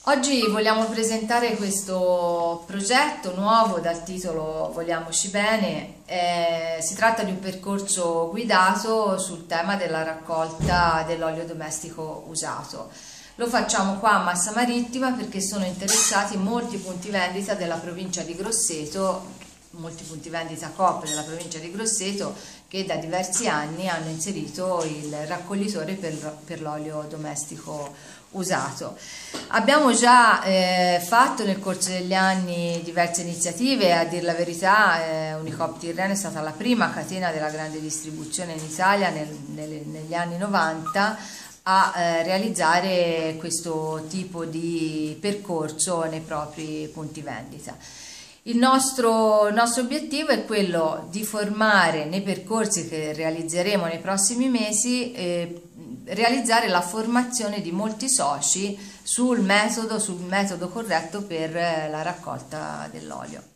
Oggi vogliamo presentare questo progetto nuovo dal titolo Vogliamoci bene. Si tratta di un percorso guidato sul tema della raccolta dell'olio domestico usato. Lo facciamo qua a Massa Marittima perché sono interessati molti punti vendita della provincia di Grosseto, molti punti vendita Coop della provincia di Grosseto, che da diversi anni hanno inserito il raccoglitore per l'olio domestico usato. Abbiamo già fatto nel corso degli anni diverse iniziative. A dir la verità, Unicoop Tirreno è stata la prima catena della grande distribuzione in Italia negli anni 90 a realizzare questo tipo di percorso nei propri punti vendita. Il nostro obiettivo è quello di formare nei percorsi che realizzeremo nei prossimi mesi, realizzare la formazione di molti soci sul metodo corretto per la raccolta dell'olio.